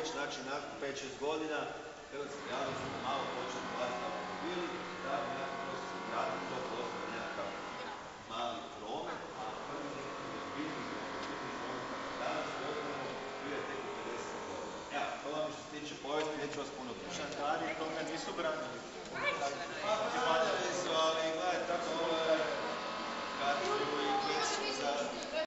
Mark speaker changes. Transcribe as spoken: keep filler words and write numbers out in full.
Speaker 1: već, znači, nakon pet šest godina hrvatski javnost malo počeli gledati automobili, da bi nakon prosječnog grada to postao nekakav mali promet, a prvi nekakav ozbiljni promet, kako danas poznamo, bio je tek u pedesetim godina. Evo, to vam što se tiče povijesti, neću vas puno pričati.
Speaker 2: Šankari toga nisu branili.